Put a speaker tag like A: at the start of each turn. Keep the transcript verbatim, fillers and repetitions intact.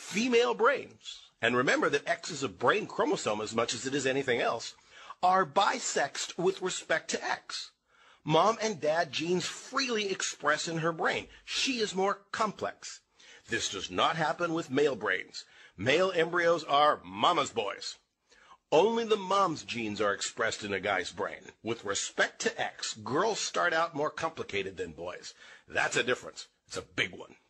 A: Female brains, and remember that X is a brain chromosome as much as it is anything else, are bisexed with respect to X. Mom and dad genes freely express in her brain. She is more complex. This does not happen with male brains. Male embryos are mama's boys. Only the mom's genes are expressed in a guy's brain. With respect to X, girls start out more complicated than boys. That's a difference. It's a big one.